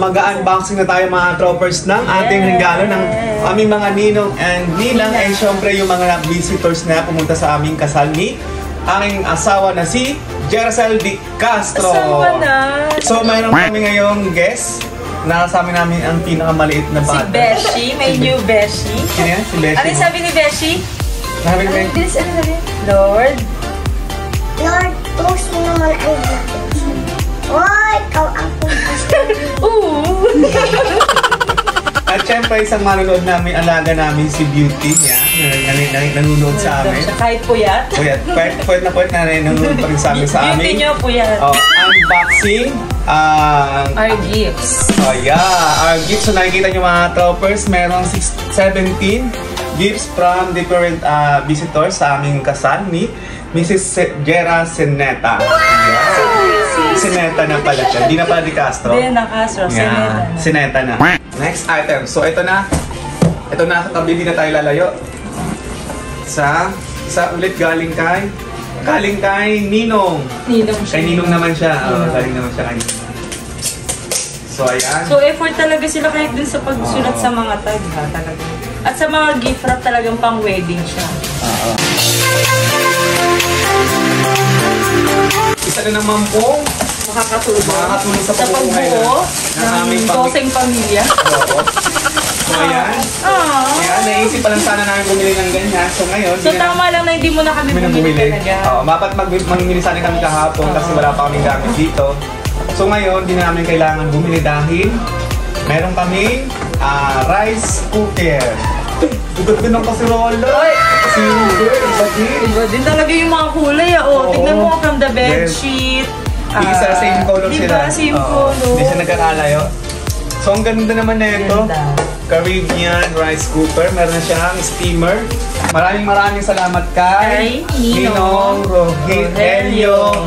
mag-unboxing na tayo mga troopers ng ating regalo ng aming mga ninong and ninang. And syempre yung mga visitors na pumunta sa aming kasal ni aking asawa na si Jeracel Di Castro. Asawa na. So mayroon kami ngayong guest. Nakasama namin ang pinakamaliit na bata. Si Beshi, may new Beshi. Sino yan? Si Beshi. Ano sabi ni Beshi? Sabi ni Beshi? Lord, post mo naman ang video. Oh, ikaw ang pumunta. ooh! At syempre isang manonood namin, alaga namin si Beauty niya. Nanonood sa amin. Kahit puyat. Puyat na puyat na nanonood pa rin sa amin sa amin. Beauty niyo puyat. Unboxing. Our gifts. Oh yeah, our gifts. So nakikita nyo mga troopers, merong 17 gifts from different visitors sa aming kasal ni Mrs. Jera Sineta. Yeah. Sineta na pala siya. Hindi na pala Di Castro. Hindi na Castro. Yeah. Sineta na. Next item. So ito na. Ito na. Tabi, di na tayo lalayo. Sa ulit galing kay Ninong. Ninong siya. Kay Ninong naman siya. Galing naman siya kay Ninong. So ayan. So effort talaga sila kahit dun sa pagsulat sa mga tag ha talaga. At sa mga gift wrap talagang pang wedding siya. Isa na naman po Makakatulong sa pagbuo ng aming doseng pamilya. Oo. So ayan. Ayan, naisip pa lang sana namin bumili ng ganyan. So ngayon, so tama lang na hindi mo na kami bumili talaga. Mapat mamimili sana kami kahapon kasi wala pa kaming gamit dito. So ngayon, hindi na namin kailangan bumili dahil meron kaming rice cooker. Ugat din ang kasirola. Iba din talaga yung mga kulay. Tignan mo from the bedsheet. Isa same color sila. Diba? Same color. Hindi siya nagkakalayo. So ang ganda naman na ito. Caribbean rice cooker. Meron siyang steamer. Maraming salamat kay Ninong Rogelio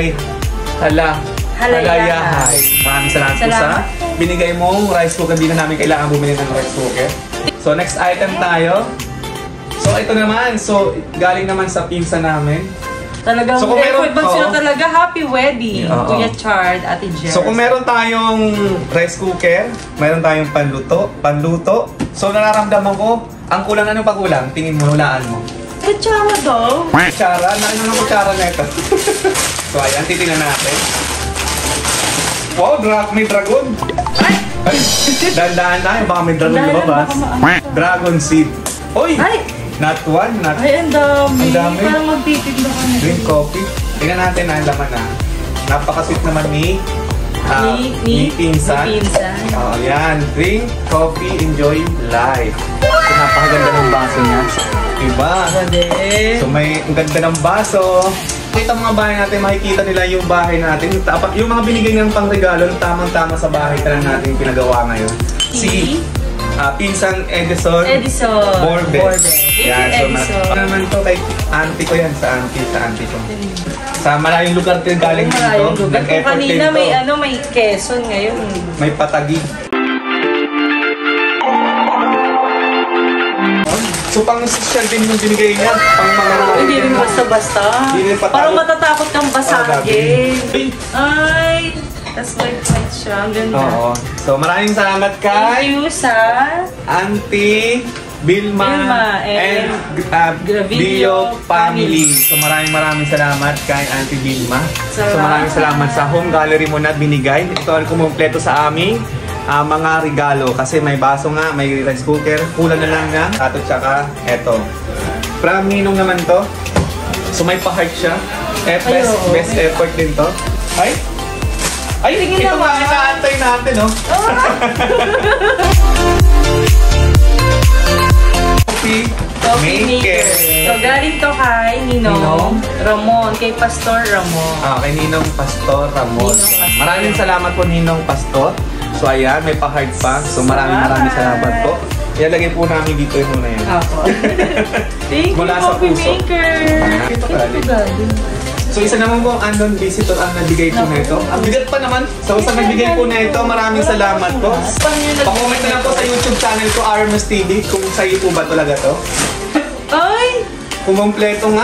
Halayahay. Maraming salamat po sa binigay mong rice cooker. Hindi na namin kailangan bumili ng rice cooker. So next item tayo. So ito naman. So galing naman sa pinsa namin. Talagang so, effort ba sila talaga? Happy wedding, Kuya Chard, Ate Jess. So kung meron tayong rice cooker, meron tayong panluto. So nararamdaman ko, ang kulang, ano pa kulang? Tingin mo, hulaan mo. Kutsara daw. Kutsara? Ano ang kutsara na ito? So ayan, titingnan natin. Wow, may dragon. Ay! Dandaan tayo, baka may dragon lumabas. Dragon seed. Uy! Not one, not... Ay, ang dami. Ang dami. Parang magtitignan ka na. Green coffee. Tingnan natin ang laman na. Napaka-sweet naman ni Pinsan. Oh, yan. Drink, coffee, enjoy life. So, napakaganda ng baso niya. Diba? So, ang ganda ng baso. Kita mga bahay natin, makikita nila yung bahay natin. Yung mga binigay ng pangregalo, tamang-tama sa bahay ka lang natin pinagawa ngayon. Si Pinsan Edison Borbe. Yan, so naman to kay auntie ko yan, sa auntie ko. Sa malayong lugar din galing dito. Nag-effort din to. Kanina may Quezon ngayon. May Patagi. So pang social din yung binigay niya. Pang mga... Hindi rin basta-basta. Parang matatakot kang basagin. Ay! Tapos white siya. Ang ganda. Oo. So maraming salamat kay... Thank you sa... Auntie Vilma and Bio family. So maraming salamat kay Auntie Vilma. So maraming salamat sa home gallery mo na binigay. Ito ang kumumpleto sa aming mga regalo. Kasi may baso nga, may rice cooker. Kulang na lang nga. At tsaka eto. From Ninong naman to. So may pa-heart siya. Best effort din to. Ay, ito nga inaantay natin, no? Coffee maker. So, galing to kay Ninong Ramon, kay Pastor Ramon. Kay Ninong Pastor Ramon. Maraming salamat po, Ninong Pastor. So, ayan, may pa-heart pa. So, maraming salamat po. Ilalagay po namin dito yung muna yan. Thank you, Coffee Maker. Ito galing. So, isa naman po ang unknown visitor ang nagbigay po na ito. Ang bigat pa naman. So, sa nagbigay po na ito, maraming salamat po. Pa-comment na lang po sa YouTube channel ko, Armas TV, kung sa'yo po ba talaga to. Ay! Kumumpleto nga.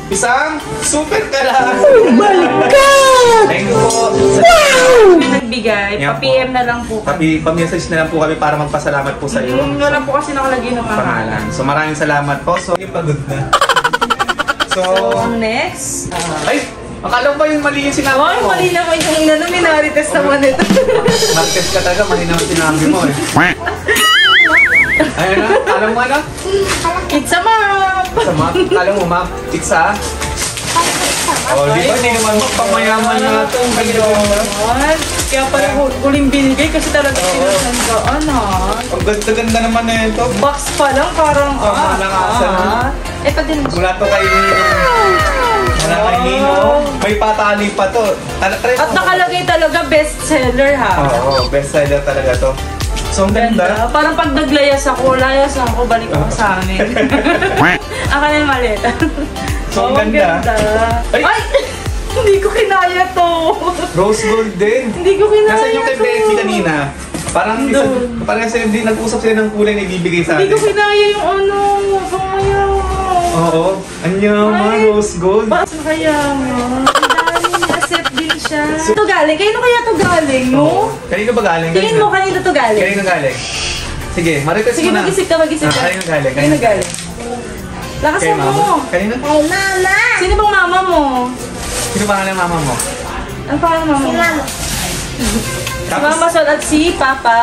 isang super kalas! Oh my God! Thank you po. Nagbigay, Yan pa-PM na lang po kami. Pa-message na lang po kami para magpasalamat po sa iyo. Wala po kasi nakalagay na pangalan. So maraming salamat po. So, yung pagod na. So, next. Ay! Akala mo ba yung mali yung sinabi Ay, mo? mali naman yung minarites naman ito. Marites ka talaga, mali naman sinabi mo eh. Ayun na, alam mo ano? It's a map! Sa map, alam mo map, pizza. Oh, di ba? Hindi naman magpamayaman na itong Ayun. Kaya pala huling binigay kasi talaga sinasandaan ha. Ang ganda-ganda naman na ito. Box pa lang parang malakasan. Ito din. Mula to kay Nino. Mula kay Nino. May patali pa to. At nakalagay talaga bestseller ha. Oo, bestseller talaga to. So, ang ganda. Parang pag naglayas ako, balik ako sa amin. Ako na yung maleta. So, ang ganda. Ay! Hindi ko kinaya to. Rose gold din. Hindi ko kinaya to. Nasaan yung kay Becky kanina? Parang kasi hindi nag-usap sila ng kulay na ibibigay sa atin. Hindi ko kinaya yung ano. Sayang. Oo. Anyaman, rose gold. Bakit sayang? Ang dami niya. Accept din siya. Ito galing? Kanino kaya ito galing, no? Kanino ba galing? Tingin mo kanino ito galing? Kanino galing? Sige, marites Sige, mo na. mag-isip ka. Kanino galing? Kanino galing? Lakas Kay mo. mama? Kanino? Kay Mama! Sino bang mama mo? Sino pangalan ng mama mo? Ano pangalan mama Si mo? Mama. Si Mama Sol at si Papa.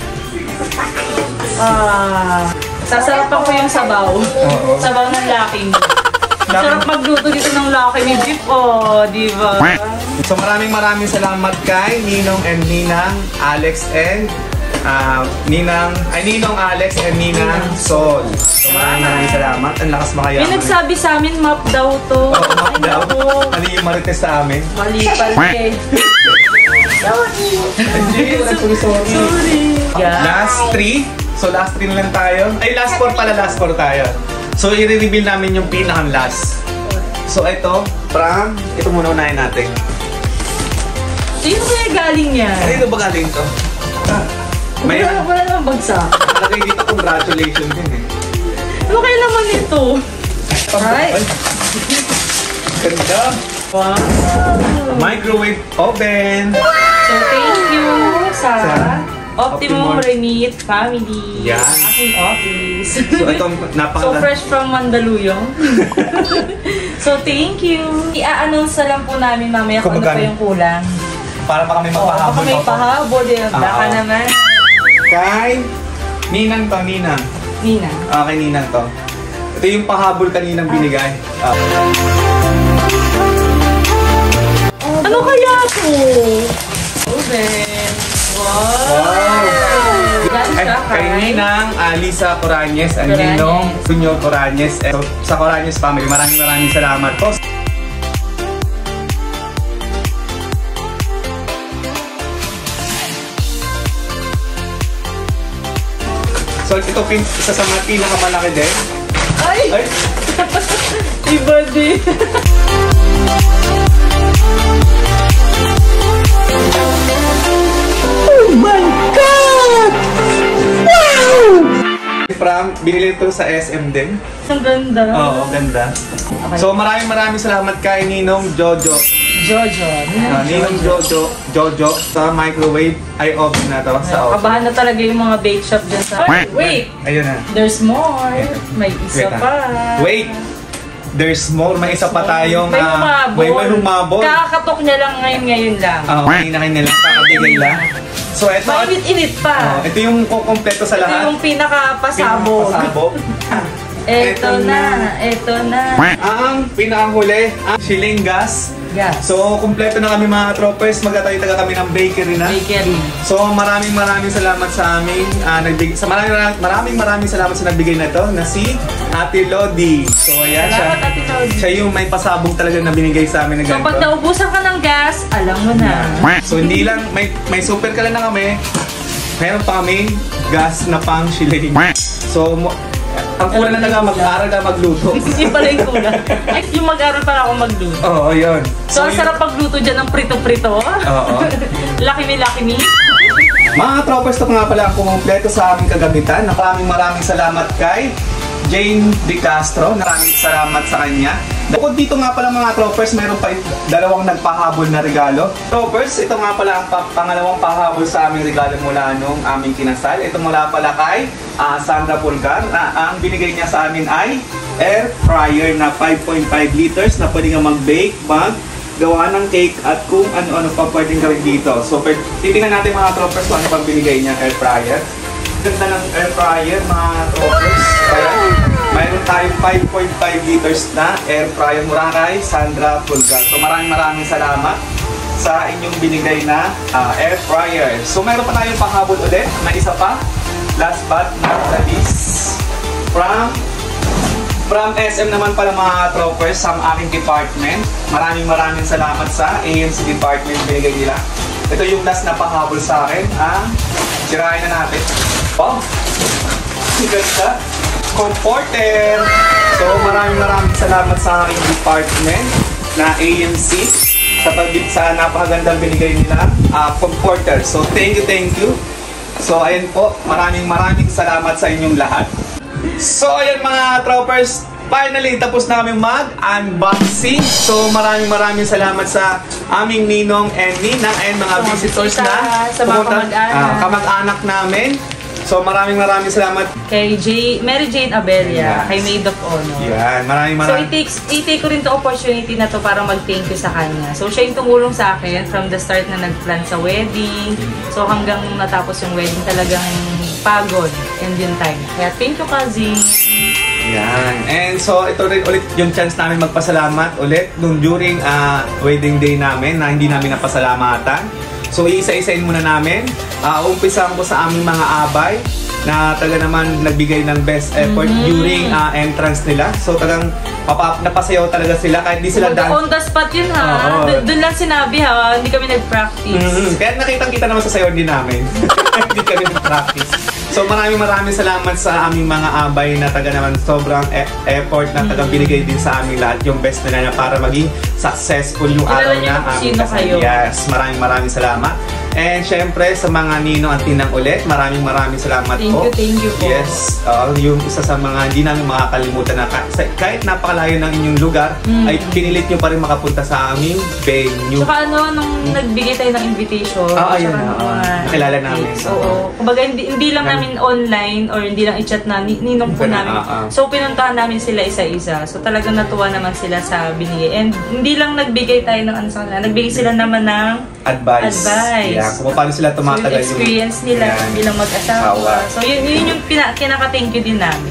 Sasarapan ko yung sabaw. Oo. Sabaw ng Lucky Me. Sarap magluto dito ng Lucky Me beef, di ba? So maraming salamat kay Ninong and Ninang Alex and Ninong Alex and Ninang Sol. So maraming salamat. Ang lakas makayaman. May nagsabi sa amin, map daw to. Oo, map Ay, daw. naku. Mali yung marites sa amin. Mali pala eh. Sorry! Hindi, walang sorry. Sorry. Last 3. So last 3 na lang tayo. Ay, last 4 pala. Last 4 tayo. So i-reveal namin yung pinakang last. So ito, ito muna unahin natin. Sino kaya galing yan? Dito ba galing to? May Wala namang bagsak. nalagay dito congratulations din eh. Ano kaya naman ito? Alright. Ganda. Wow. Microwave oven. So, thank you sa Optimum Optimum Remit Family. Yan. Aking office. So ito So fresh from Mandaluyong. So thank you. I-announce na lang po namin mamaya kung ano pa yung kulang. Para baka may mapahabol. Baka may pahabol. Baka naman. Kay Ninang to, Ninang. Nina. Kay Ninang to. Ito yung pahabol kaninang binigay. Ano kaya to? Oven. Wow! Kay Ninang Lisa Coranyes and Ninong Sunyo Coranyes. So, sa Coranyes family, maraming salamat po. So ito isa sa mga pinakamalaki din. Ay! Iba din. Oh my God! Wow! Binili ito sa SM din. Ang ganda. Oo, ganda. So maraming salamat kay Ninong Jojo. Jojo. Ninong Jojo sa microwave ay oven na to sa oven. Kabahan na talaga yung mga bake shop dyan sa... Wait! Ayun na. There's more. May isa Wait, pa. Wait! There's more. May isa pa tayong... May humabol. May humabol. Kakakatok niya lang ngayon lang. Oo, kanina nila. Kakabigay lang. So ito... Mainit-init pa. ito yung kukompleto sa Ito lahat. yung pinaka-pasabog. Pinakapasabog. Ito na. Ang pinakahuli, ang Shilingas. Yes. So, kumpleto na kami mga tropers. Magtatay-taga kami ng bakery na. Bakery. So, maraming salamat sa amin. Maraming salamat sa nagbigay na to na si Ate Lodi. So, ayan siya. Salamat, Ate Lodi. Siya yung may pasabog talaga na binigay sa amin na So, ganito. pag naubusan ka ng gas, alam mo na. So, hindi lang, may super ka lang na kami. Meron pa kami gas na pang shilling. So, ang kulang na talaga mag-aaral na magluto. Yung pala yung kulang. Ay, yung mag-aral para ako magluto. Oo, yun. So, ang sarap pagluto dyan ng prito-prito. Oo. Lucky me. Mga tropas, ito nga pala ang kumpleto sa aming kagamitan. Maraming salamat kay Jane De Castro. Maraming salamat sa kanya. Bukod dito nga pala mga troopers, meron pa dalawang nagpahabol na regalo. Troopers, ito nga pala ang pangalawang pahabol sa aming regalo mula nung aming kinasal. Ito mula pala kay Sandra Pulgar. Ang binigay niya sa amin ay air fryer na 5.5 liters na pwede nga mag-bake, gawa ng cake at kung ano-ano pa pwedeng gawin dito. So, titingnan natin mga troopers kung ano pang binigay niya air fryer. Ganda ng air fryer mga troopers. Kaya, mayroon tayong 5.5 liters na air fryer mula kay Sandra Pulgar. So, maraming salamat sa inyong binigay na air fryer. So, meron pa tayong panghabol ulit na isa pa. Last but not the least, from SM naman pala mga troopers sa aking department. Maraming salamat sa AMC department binigay nila. Ito yung last na pahabol sa akin. Sirain na natin. Oh, ganda. Comforter. So maraming salamat sa aking department na AMC sa napakagandang binigay nila comforter. So thank you. So ayun po, maraming salamat sa inyong lahat. So ayan mga troopers, finally tapos na kami mag-unboxing. So maraming salamat sa aming ninong and ninang and mga visitors na sa mga kamag-anak namin. So maraming salamat kay Mary Jane Abelia, kay Maid of Honor. Yan, maraming. So i-take ko rin to opportunity na to para mag-thank you sa kanya. So siya yung tumulong sa akin from the start na nag-plan sa wedding. So hanggang natapos yung wedding talagang pagod and yung time. Kaya thank you, cousin. Yan. And so ito rin ulit yung chance namin magpasalamat ulit nung during wedding day namin na hindi namin napasalamatan. So iisa-isain muna namin. Umpisahan ko sa aming mga abay na talaga naman nagbigay ng best effort during entrance nila. So talagang napasayaw talaga sila kahit di sila dance. On the spot yun ha. Doon lang sinabi ha, hindi kami nag-practice. Kaya nakitang-kita naman sa sayaw din namin. Hindi kami nag-practice. So maraming salamat sa aming mga abay na taga naman sobrang effort na taga binigay din sa aming lahat yung best nila na para maging successful yung araw na aming kasal. Yes, maraming salamat. And syempre sa mga ninong at tinang ulit, maraming salamat po. Thank you po. Yes, yung isa sa mga hindi namin makakalimutan na kahit napakalayo ng inyong lugar, ay pinilit nyo pa rin makapunta sa aming venue. Saka nung nagbigay tayo ng invitation, ayun nakilala namin. Oo. Kumbaga hindi lang namin online or hindi lang i-chat na ninong po namin. So pinuntahan namin sila isa-isa. So talagang natuwa naman sila sa binigay. And hindi lang nagbigay tayo ng nagbigay sila naman ng advice. Yeah, kung paano sila tumatagal yung experience nila bilang mag-asawa. So yun yung kinaka-thank you din namin.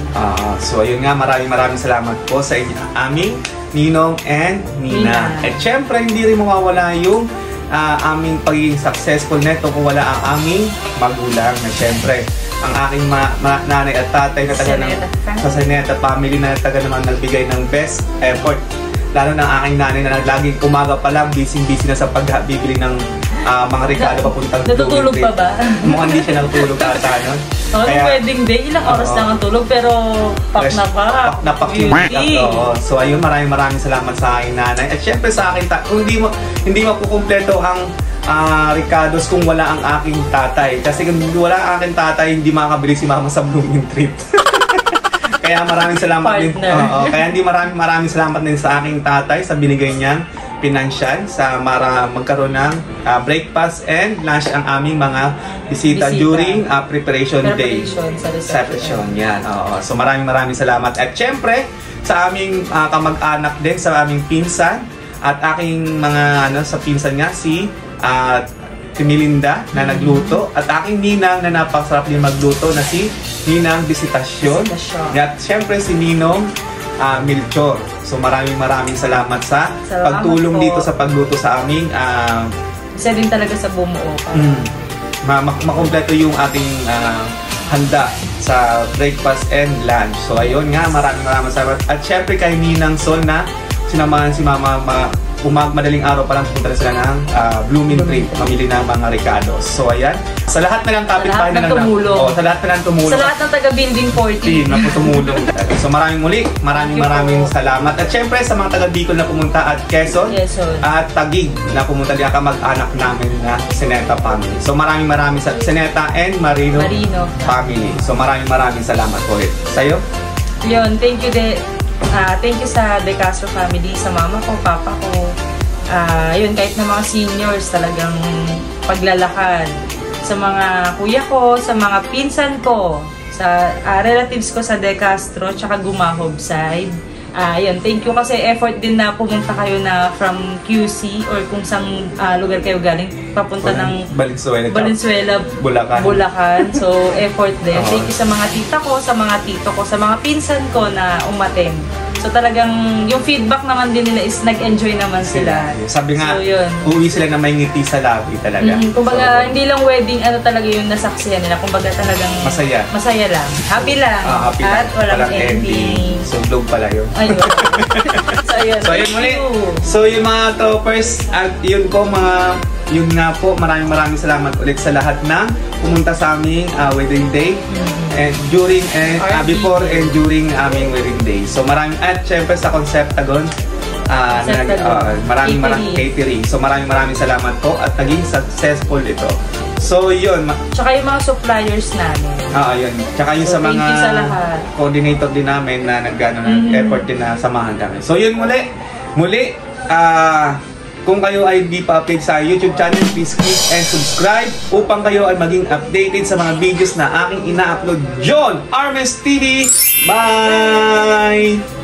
So ayun nga, maraming salamat po sa aming ninong and nina. At syempre hindi rin mawawala yung aming pagiging successful neto kung wala ang aming magulang na syempre ang aking nanay at tatay na taga sa Seneta family na taga naman nagbigay ng best effort. Lalo na ang aking nanay na laging umaga pa lang busy na sa pagbibili ng mga regalo papuntang natutulog pa ba? Mukhang hindi siya natutulog ata nun. Kaya wedding day, ilang oras lang ang tulog pero pak na pak yung So ayun, maraming salamat sa aking nanay. At syempre sa akin, kung hindi makukumpleto ang Ricardo's kung wala ang aking tatay. Kasi kung wala ang aking tatay, hindi makakabili si mama sa blooming trip. Kaya maraming salamat din. Kaya hindi maraming salamat din sa aking tatay sa binigay niyang pinansyal sa magkaroon ng breakfast and lunch ang aming mga bisita. During preparation day sa reception. Yan. So maraming salamat. At syempre sa aming kamag-anak din, sa aming pinsan at aking mga sa pinsan nga si Melinda na nagluto at aking ninang na napakasarap din magluto na si Ninang Visitasyon. At syempre si Ninong Melchor. So maraming salamat sa pagtulong dito sa pagluto sa aming isa din talaga sa bumuo makumpleto yung ating handa sa breakfast and lunch. So ayun nga, maraming salamat. At syempre kay Ninang Sol na sinamahan si Mama madaling araw pa lang pupunta sila ng blooming tree, mamili ng mga Ricardos. So ayan, sa lahat na ng kapitbahay na tumulong. Sa lahat na ng tumulong. Sa lahat ng taga building 14 na tumulong. So maraming salamat. At syempre sa mga taga Bicol na pumunta at Quezon at Taguig na pumunta diyan kamag-anak namin na Seneta family. So maraming Seneta and Marino family. So maraming salamat po ulit. Sa'yo? Yun, thank you sa De Castro family, sa mama ko, papa ko. Yun, kahit na mga seniors, talagang paglalakad. Sa mga kuya ko, sa mga pinsan ko, sa relatives ko sa De Castro, tsaka Gumahob side. Yun, thank you kasi effort din na pumunta kayo na from QC or kung saan lugar kayo galing, papunta ng Valenzuela, Bulacan. So, effort din. Thank you sa mga tita ko, sa mga tito ko, sa mga pinsan ko na umattend. So talagang yung feedback naman din nila is nag-enjoy naman sila. Sabi nga, so, uwi sila na may ngiti sa labi talaga. Kumbaga, hindi lang wedding, talaga yung nasaksihan nila. Kumbaga talagang masaya lang. Happy lang. Happy at lang. walang ending. So, vlog pala yun. Ayun. So, ayun muli. So, yung mga toppers, at yun po yun nga po, maraming salamat ulit sa lahat na pumunta sa aming wedding day. And during before and during aming wedding day. So at syempre sa Conceptagon maraming catering. So maraming salamat po at naging successful ito. So yun. Tsaka yung mga suppliers namin. Yun. Tsaka yung sa mga coordinator din namin na effort din na samahan kami. So yun muli kung kayo ay di pa update sa YouTube channel, please click and subscribe upang kayo ay maging updated sa mga videos na aking ina-upload. John Armes TV! Bye!